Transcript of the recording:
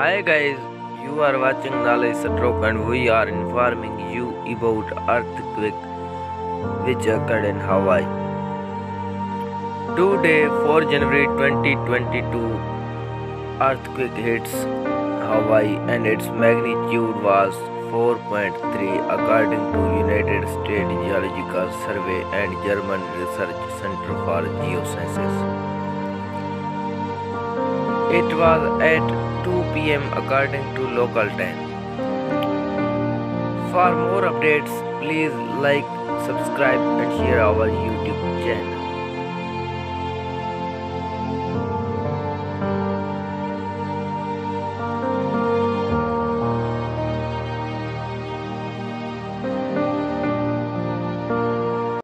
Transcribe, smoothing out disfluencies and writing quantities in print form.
Hi guys, you are watching Knowledge Stroke and we are informing you about earthquake which occurred in Hawaii. Today, 4 January 2022, earthquake hits Hawaii and its magnitude was 4.3 according to United States Geological Survey and German Research Center for Geosciences. It was at 2 p.m. according to local time. For more updates, please like, subscribe and share our YouTube channel.